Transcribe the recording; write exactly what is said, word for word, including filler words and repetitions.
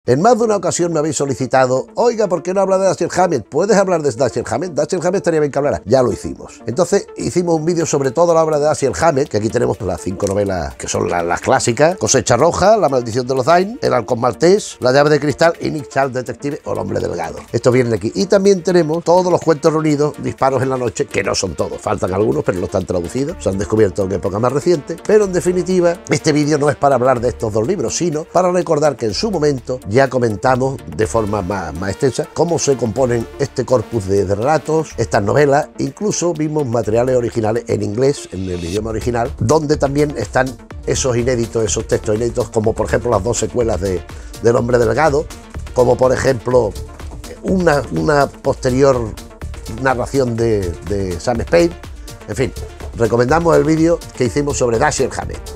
En más de una ocasión me habéis solicitado, oiga, ¿por qué no habla de Dashiell Hammett? ¿Puedes hablar de Dashiell Hammett? Dashiell Hammett estaría bien que hablara. Ya lo hicimos. Entonces hicimos un vídeo sobre toda la obra de Dashiell Hammett, que aquí tenemos las cinco novelas que son las, las clásicas: Cosecha Roja, La Maldición de los Dain, El Halcón Maltés, La Llave de Cristal y Nick Charles Detective o El Hombre Delgado. Esto viene de aquí. Y también tenemos todos los cuentos reunidos, Disparos en la Noche, que no son todos, faltan algunos, pero no están traducidos, se han descubierto en época más reciente. Pero en definitiva, este vídeo no es para hablar de estos dos libros, sino para recordar que en su momento ya comentamos de forma más, más extensa cómo se componen este corpus de, de relatos, estas novelas. Incluso vimos materiales originales en inglés, en el idioma original, donde también están esos inéditos, esos textos inéditos, como por ejemplo las dos secuelas de, del Hombre Delgado, como por ejemplo una, una posterior narración de, de Sam Spade. En fin, recomendamos el vídeo que hicimos sobre Dashiell Hammett.